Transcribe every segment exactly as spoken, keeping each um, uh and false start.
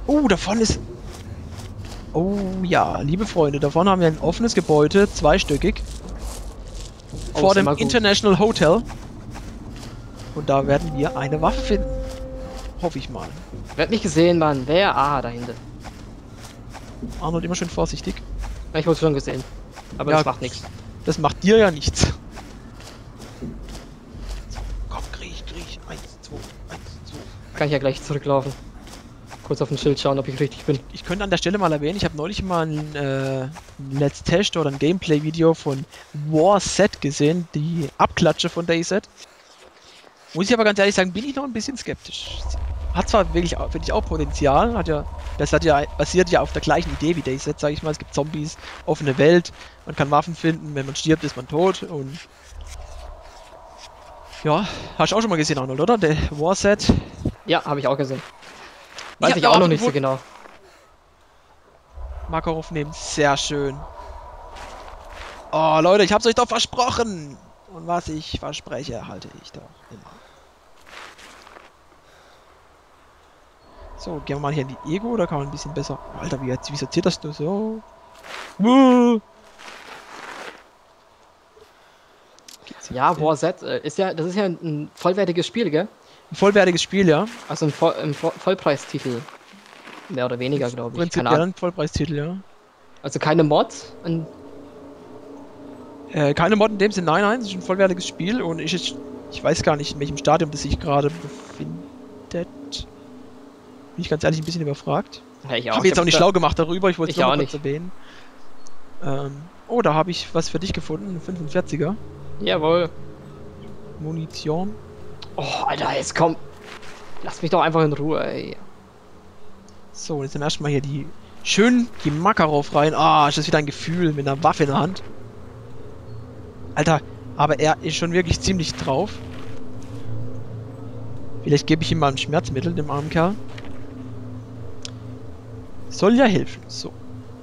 Oh, da vorne ist... Oh ja, liebe Freunde, da vorne haben wir ein offenes Gebäude, zweistöckig. Oh, Vor ist dem immer gut. International Hotel. Und da werden wir eine Waffe finden. Hoffe ich mal. Werd nicht gesehen, Mann. Wer? Ah, da hinten. Arnold immer schön vorsichtig. Ich wurde schon gesehen. Aber Ja, das macht nichts. Das macht dir ja nichts. So, komm, kriech, kriech. Eins, zwei, eins, zwei. Kann ich ja gleich zurücklaufen. Kurz auf den Schild schauen, ob ich richtig bin. Ich könnte an der Stelle mal erwähnen, ich habe neulich mal ein, äh, ein Let's Test oder ein Gameplay-Video von Warset gesehen, die Abklatsche von DayZ. Muss ich aber ganz ehrlich sagen, bin ich noch ein bisschen skeptisch. Hat zwar wirklich, finde ich, auch Potenzial, hat ja, das hat ja, basiert ja auf der gleichen Idee wie DayZ, sage ich mal. Es gibt Zombies, offene Welt, man kann Waffen finden, wenn man stirbt, ist man tot und... Ja, hast du auch schon mal gesehen, Arnold, oder? Der Warset. Ja, habe ich auch gesehen. Weiß Ich hab ich da auch auch noch nicht so irgendwo- genau. Makarov nehmen, sehr schön. Oh, Leute, ich hab's euch doch versprochen! Und was ich verspreche, halte ich doch immer. So, gehen wir mal hier in die Ego, da kann man ein bisschen besser... Alter, wie, jetzt, wie sortiert das du so? Uh. Ja, Warset äh, ist ja, das ist ja ein, ein vollwertiges Spiel, gell? Ein vollwertiges Spiel, ja. Also ein, Voll, ein Voll Vollpreistitel. Mehr oder weniger, glaube ich. Prinzipiell Keine Ahnung. ein Vollpreistitel, ja. Also keine Mod. Ein, Äh, keine Mod in dem Sinne, nein, nein, es ist ein vollwertiges Spiel und ich, ich, ich weiß gar nicht, in welchem Stadium das sich gerade befindet. Bin ich ganz ehrlich ein bisschen überfragt. ja, ich Ich auch. habe jetzt auch nicht da- schlau gemacht darüber, ich wollte es Ich nur auch mal kurz nicht. erwähnen. Ähm, oh, da habe ich was für dich gefunden, ein fünfundvierziger. Jawohl. Munition. Oh, Alter, jetzt komm. Lass mich doch einfach in Ruhe, ey. So, jetzt dann erstmal hier die schön die Makarov rein. Ah, ist das wieder ein Gefühl mit einer Waffe in der Hand. Alter, aber er ist schon wirklich ziemlich drauf. Vielleicht gebe ich ihm mal ein Schmerzmittel, dem armen Kerl. Soll ja helfen. So.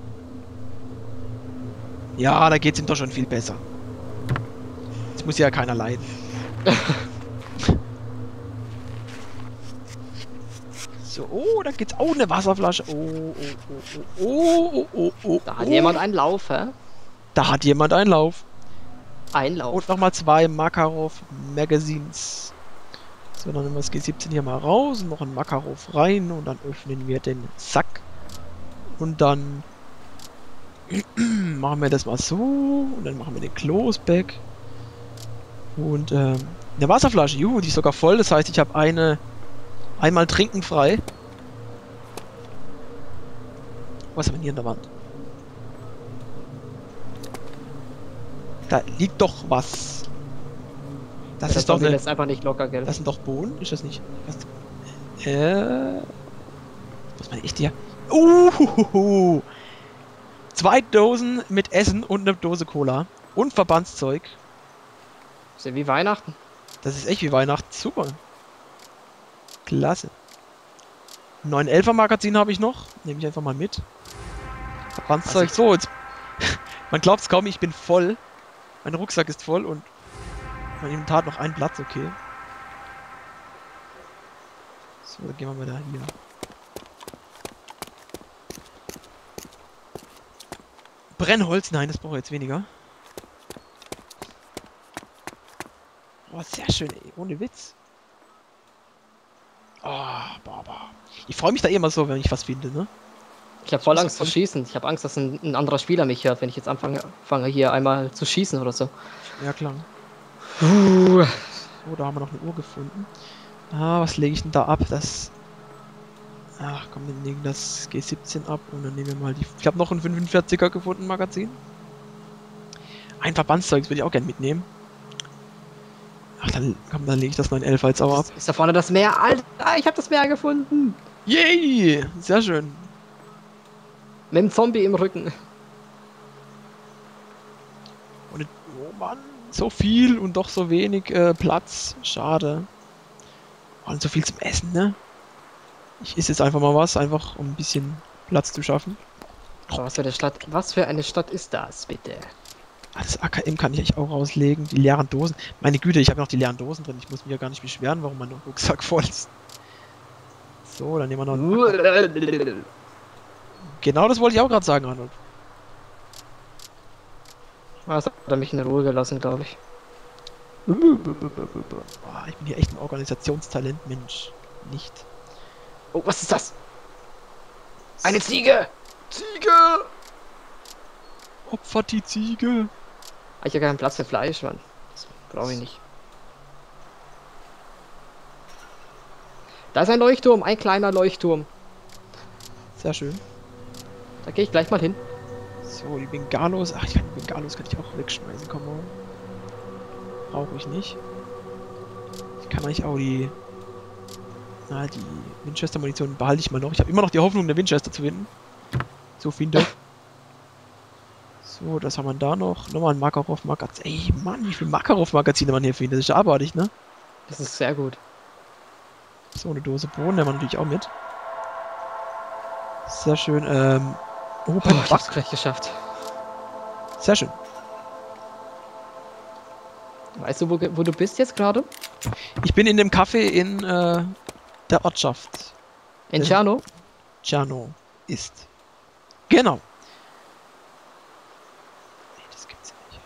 Ja, da geht's ihm doch schon viel besser. Jetzt muss ja keiner leiden. So, oh, da geht's auch eine Wasserflasche. Oh, oh, oh, oh, oh, oh, oh. Da hat oh. jemand einen Lauf, hä? Da hat jemand einen Lauf. Ein Lauf. Und nochmal zwei Makarov Magazines. So, dann nehmen wir das G siebzehn hier mal raus und noch ein Makarov rein und dann öffnen wir den Sack. Und dann machen wir das mal so und dann machen wir den Closeback. Und ähm, eine Wasserflasche, juhu, die ist sogar voll, das heißt, ich habe eine einmal trinken frei. Was haben wir hier in der Wand? Da liegt doch was. Das Ja, ist doch Zombie eine... lässt einfach nicht locker, gell? Das sind doch Bohnen? Ist das nicht? Was? Äh... Was meine ich dir? Uh, zwei Dosen mit Essen und eine Dose Cola. Und Verbandszeug. Ist ja wie Weihnachten. Das ist echt wie Weihnachten. Super. Klasse. neun elfer Magazin habe ich noch. Nehme ich einfach mal mit. Verbandszeug. So, jetzt... Man glaubt es kaum, ich bin voll. Mein Rucksack ist voll und mein Inventar hat noch einen Platz, okay. So, dann gehen wir mal da hier. Brennholz, nein, das brauche ich jetzt weniger. Oh, sehr schön, ey, ohne Witz. Oh, boah, boah. Ich freue mich da immer so, wenn ich was finde, ne? Ich habe voll muss Angst zu voll- schießen. Ich habe Angst, dass ein, ein anderer Spieler mich hört, wenn ich jetzt anfange, fange hier einmal zu schießen oder so. Ja, klar. Puh. Oh, da haben wir noch eine Uhr gefunden. Ah, was lege ich denn da ab? Das... Ach komm, wir legen das G siebzehn ab und dann nehmen wir mal die... Ich habe noch ein fünfundvierziger gefunden, Magazin. Ein Verbandszeug, das würde ich auch gerne mitnehmen. Ach, dann, komm, dann lege ich das neun elfer jetzt auch ab. Ist da vorne das Meer? Alter, ich habe das Meer gefunden. Yay! Sehr schön. Mit dem Zombie im Rücken. Und, oh Mann, so viel und doch so wenig äh, Platz. Schade. Oh, und so viel zum Essen, ne? Ich esse jetzt einfach mal was, einfach um ein bisschen Platz zu schaffen. Oh, was für eine Stadt, was für eine Stadt ist das, bitte? Ah, das A K M kann ich eigentlich auch rauslegen. Die leeren Dosen. Meine Güte, ich habe noch die leeren Dosen drin. Ich muss mich ja gar nicht beschweren, warum mein Rucksack voll ist. So, dann nehmen wir noch... Genau das wollte ich auch gerade sagen, Arnold. Also hat er mich in Ruhe gelassen, glaube ich. Boah, ich bin hier echt ein Organisationstalent, Mensch. Nicht. Oh, was ist das? Eine Ziege! Ziege! Opfert die Ziege! Ich habe keinen Platz für Fleisch, Mann. Das brauche ich nicht. Da ist ein Leuchtturm, ein kleiner Leuchtturm. Sehr schön. Da gehe ich gleich mal hin. So, die Bengalos. Ach, ich kann die Bengalos kann ich auch wegschmeißen, komm mal. Brauche ich nicht. Ich kann eigentlich auch die... Na, die Winchester-Munition behalte ich mal noch. Ich habe immer noch die Hoffnung, eine Winchester zu finden. So finde. So, das haben wir da noch. Nochmal ein Makarov-Magazin. Ey, Mann, wie viele Makarov-Magazine man hier findet. Das ist ja abartig, ne? Das ist sehr gut. So, eine Dose Bohnen nehmen wir natürlich auch mit. Sehr schön. Ähm... Oh, Oh, ich hab's gleich geschafft. Sehr schön. Weißt du, wo, wo du bist jetzt gerade? Ich bin in dem Café in äh, der Ortschaft. In Tscherno? Tscherno ist. Genau. Nee, das gibt's ja nicht.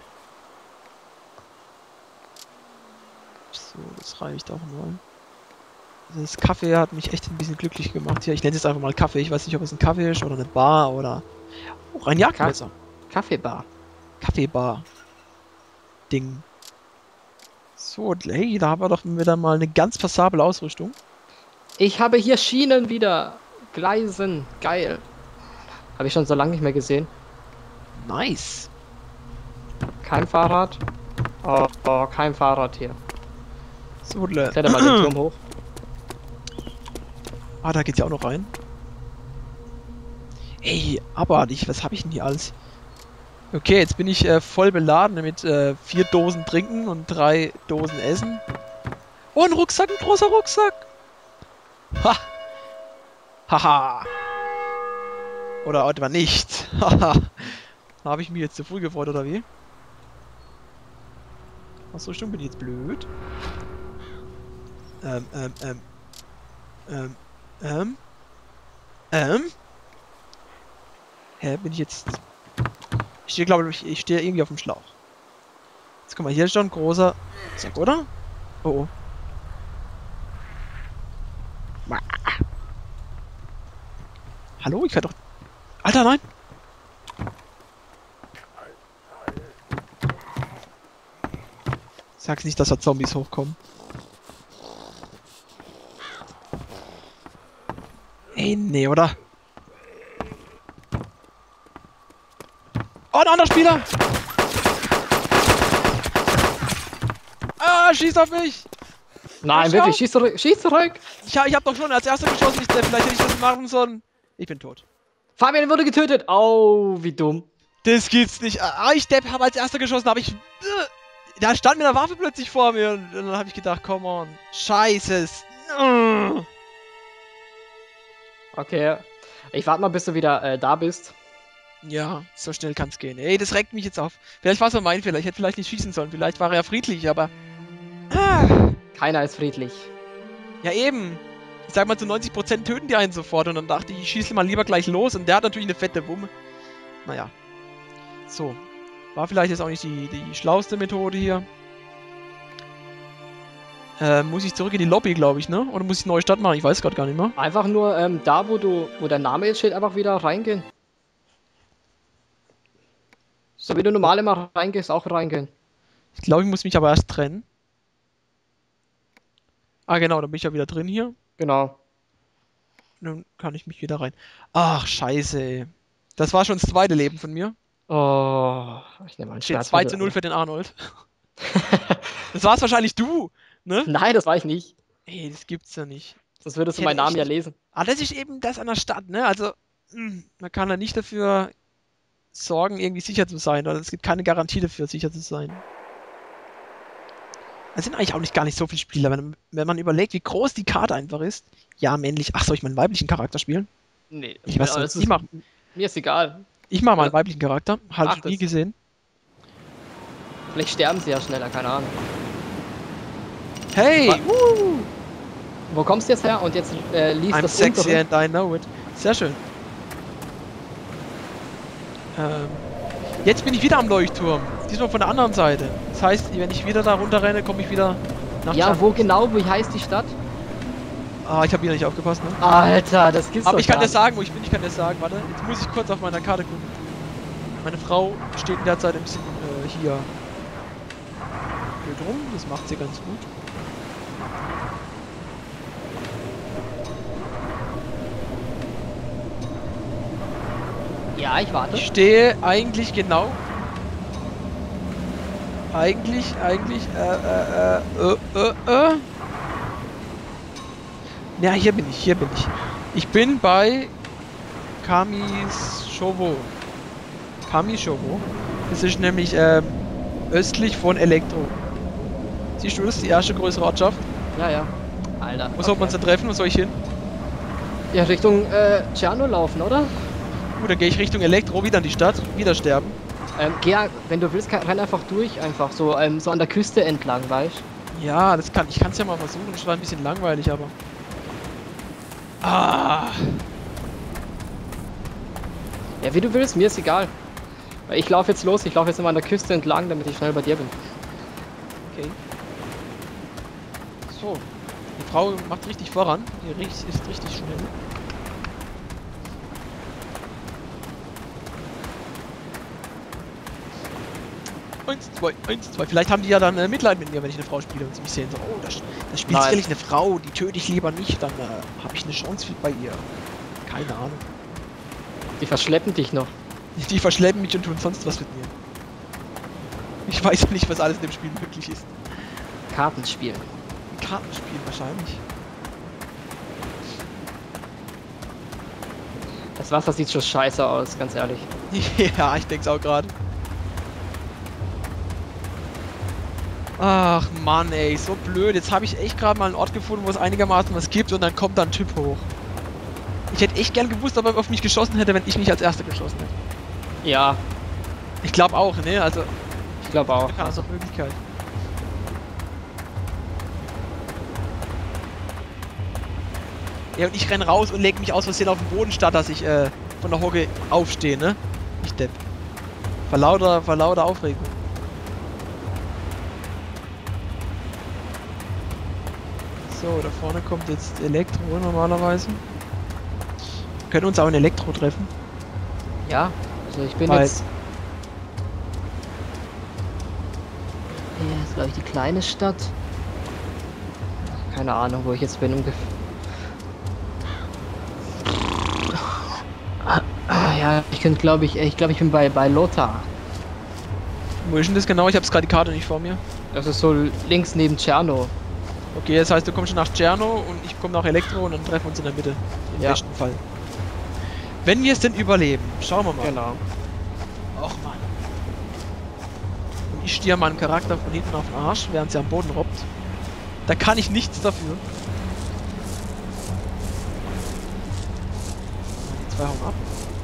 So, das reicht auch mal. Also das Kaffee hat mich echt ein bisschen glücklich gemacht hier. Ich nenne es jetzt einfach mal Kaffee. Ich weiß nicht, ob es ein Kaffee ist oder eine Bar oder auch ein Jagdmesser. Kaffeebar. Kaffeebar. Ding. So, hey, da haben wir doch wieder mal eine ganz passable Ausrüstung. Ich habe hier Schienen wieder. Gleisen. Geil. Habe ich schon so lange nicht mehr gesehen. Nice. Kein Fahrrad. Oh, oh kein Fahrrad hier. So, le- Kletter mal den Turm hoch. Ah, da geht's ja auch noch rein. Ey, abartig, was habe ich denn hier alles? Okay, jetzt bin ich äh, voll beladen mit äh, vier Dosen Trinken und drei Dosen Essen. Oh, ein Rucksack, ein großer Rucksack. Ha. Haha. Oder etwa nicht. Haha. Habe ich mich jetzt zu früh gefreut, oder wie? Achso, stimmt, bin ich jetzt blöd? Ähm, ähm, ähm. Ähm, ähm. Ähm. Hä, bin ich jetzt... Ich stehe, glaube ich, ich stehe irgendwie auf dem Schlauch. Jetzt guck mal, hier ist schon ein großer Sack, oder? Oh, oh. Hallo, ich kann doch... Alter, nein! Sag nicht, dass da Zombies hochkommen. Ey, nee, oder? Oh, ein anderer Spieler! Ah, schießt auf mich! Nein, Schau. wirklich. Schieß zurück. Schieß zurück. Ich, ha- ich hab doch schon als erster geschossen, ich, vielleicht hätte ich das machen sollen. Ich bin tot. Fabian wurde getötet. Oh, wie dumm. Das gibt's nicht. Ah, ich Depp habe als erster geschossen, habe ich... Äh, da stand mir eine Waffe plötzlich vor mir und dann habe ich gedacht, come on. Scheiße. Äh. Okay. Ich warte mal, bis du wieder äh, da bist. Ja, so schnell kann's gehen. Ey, das regt mich jetzt auf. Vielleicht war es nur mein Fehler. Ich hätte vielleicht nicht schießen sollen. Vielleicht war er ja friedlich, aber... Ah. Keiner ist friedlich. Ja, eben. Ich sag mal, zu neunzig Prozent töten die einen sofort und dann dachte ich, ich schieße mal lieber gleich los und der hat natürlich eine fette Wumme. Naja. So. War vielleicht jetzt auch nicht die, die schlauste Methode hier. Äh, muss ich zurück in die Lobby, glaube ich, ne? Oder muss ich neue Stadt machen? Ich weiß gerade gar nicht mehr. Einfach nur ähm, da, wo du, wo der Name jetzt steht, einfach wieder reingehen. So wie du normal immer reingehst, auch reingehen. Ich glaube, ich muss mich aber erst trennen. Ah, genau, dann bin ich ja wieder drin hier. Genau. Dann kann ich mich wieder rein. Ach, scheiße, ey. Das war schon das zweite Leben von mir. Oh, ich nehme mal ein Steht Schwert. zwei zu null für den Arnold. Das war's wahrscheinlich du, ne? Nein, das war ich nicht. Ey, das gibt's ja nicht. Sonst würdest du Ich meinen hätte Namen ja echt- lesen. Ah, das ist eben das an der Stadt, ne? Also, mh, man kann da nicht dafür sorgen, irgendwie sicher zu sein. Oder es gibt keine Garantie dafür, sicher zu sein. Es sind eigentlich auch nicht gar nicht so viele Spieler, wenn, wenn man überlegt, wie groß die Karte einfach ist. Ja, männlich. Ach, soll ich meinen weiblichen Charakter spielen? Nee, Ich weiß aber nicht. das Ich ist, mach, mir ist egal. ich mach mal einen weiblichen Charakter. Halt Mach schon nie das. gesehen. Vielleicht sterben sie ja schneller, keine Ahnung. Hey! Wa- Uh, Wo kommst du jetzt her? Und jetzt äh, liest I'm das sexy untere. and I know it. Sehr schön. Ähm, jetzt bin ich wieder am Leuchtturm. Diesmal von der anderen Seite. Das heißt, wenn ich wieder da runter renne, komme ich wieder nach Ja, Chan. wo genau? Wie heißt die Stadt? Ah, ich habe wieder nicht aufgepasst, ne? Alter, das gibt's Aber doch ich kann gar dir sagen, wo ich bin. Ich kann dir sagen, warte. Jetzt muss ich kurz auf meiner Karte gucken. Meine Frau steht in der Zeit ein bisschen äh, hier. Hier drum. Das macht sie ganz gut. Ja, ich warte. Ich stehe eigentlich genau. Eigentlich, eigentlich, äh, äh, äh, äh, äh. Ja, hier bin ich, hier bin ich. Ich bin bei Kamishovo. Kamishovo. Das ist nämlich ähm, östlich von Elektro. Siehst du das? Die erste größere Ortschaft. Ja, ja. Alter. Wo soll man uns denn treffen? Wo soll ich hin? Ja, Richtung äh, Tscherno laufen, oder? Gut, dann gehe ich Richtung Elektro, wieder in die Stadt, wieder sterben. Ähm, geh, wenn du willst, kann, renn einfach durch, einfach so, ähm, so an der Küste entlang, weißt du? Ja, das kann ich kann es ja mal versuchen. Das war ein bisschen langweilig, aber. Ah. Ja, wie du willst, mir ist egal. Ich laufe jetzt los, ich laufe jetzt immer an der Küste entlang, damit ich schnell bei dir bin. Okay. So. Die Frau macht richtig voran. Die ist richtig schnell. Eins, zwei, eins, zwei. Vielleicht haben die ja dann äh, Mitleid mit mir, wenn ich eine Frau spiele und sie mich sehen so, oh, das, das spielt Nein. sicherlich eine Frau, die töte ich lieber nicht, dann äh, habe ich eine Chance bei ihr. Keine Ahnung. Die verschleppen dich noch. Die verschleppen mich und tun sonst was mit mir. Ich weiß ja nicht, was alles in dem Spiel möglich ist. Kartenspiel. Ein Kartenspiel wahrscheinlich. Das Wasser sieht schon scheiße aus, ganz ehrlich. Ja, ich denke es auch gerade. Ach Mann, ey, so blöd. Jetzt habe ich echt gerade mal einen Ort gefunden, wo es einigermaßen was gibt und dann kommt da ein Typ hoch. Ich hätte echt gern gewusst, ob er auf mich geschossen hätte, wenn ich mich als Erster geschossen hätte. Ja, Ich glaube auch, ne? Also, ich glaube auch. keine andere Möglichkeit. Ja, und ich renn raus und leg mich aus Versehen auf den Boden, statt dass ich äh, von der Hocke aufstehe, ne? Ich depp. Vor lauter, vor lauter Aufregung. So, da vorne kommt jetzt Elektro normalerweise. Wir können uns auch in Elektro treffen. Ja, also ich bin Weil- jetzt... Hier ist, glaube ich, die kleine Stadt. Keine Ahnung, wo ich jetzt bin ungefähr. Ah, ja, ich könnte, glaube ich, ich glaube, ich bin bei, bei Lothar. Wo ist denn das genau? Ich habe gerade die Karte nicht vor mir. Das ist so links neben Tscherno. Okay, das heißt, du kommst schon nach Tscherno und ich komme nach Elektro und dann treffen wir uns in der Mitte. Im Ja. besten Fall. Wenn wir es denn überleben. Schauen wir mal. Genau. Och Mann. Und ich stehe meinem Charakter von hinten auf den Arsch, während sie am Boden robbt. Da kann ich nichts dafür. Die zwei hauen ab.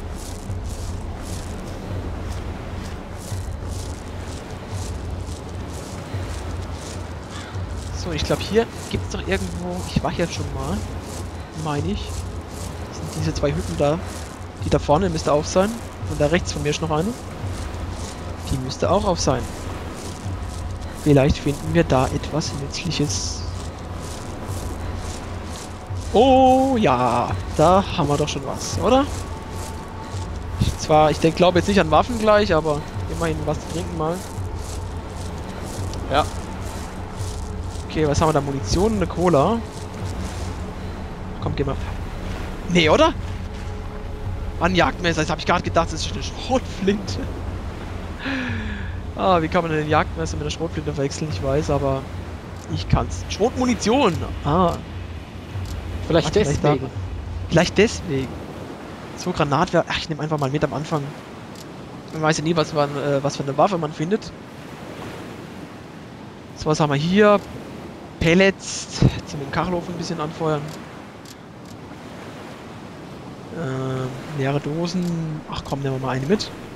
So, ich glaube hier gibt es doch irgendwo. Ich war hier schon mal. Meine ich. Das sind diese zwei Hütten da. Die da vorne müsste auf sein. Und da rechts von mir ist noch eine. Die müsste auch auf sein. Vielleicht finden wir da etwas Nützliches. Oh ja, da haben wir doch schon was, oder? Ich zwar, ich glaube jetzt nicht an Waffen gleich, aber immerhin was zu trinken mal. Ja. Okay, was haben wir da? Munition und eine Cola. Komm, geh mal. Nee, oder? Ein Jagdmesser, jetzt habe ich gerade gedacht, das ist eine Schrotflinte. Ah, wie kann man denn ein Jagdmesser mit einer Schrotflinte verwechseln? Ich weiß, aber ich kann's. Schrotmunition! Ah, Vielleicht Warte, vielleicht deswegen. da- vielleicht deswegen. So, Granatwerfer. Ach, ich nehme einfach mal mit am Anfang. Man weiß ja nie, was, man, äh, was für eine Waffe man findet. So, was haben wir hier? Pellets. Jetzt mit dem Kachelofen ein bisschen anfeuern. Ähm, leere Dosen. Ach komm, nehmen wir mal eine mit.